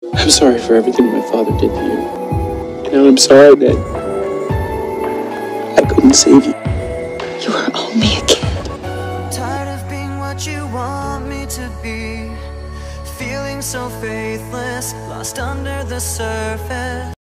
I'm sorry for everything my father did to you. And I'm sorry that I couldn't save you. You were only a kid. Tired of being what you want me to be, feeling so faithless, lost under the surface.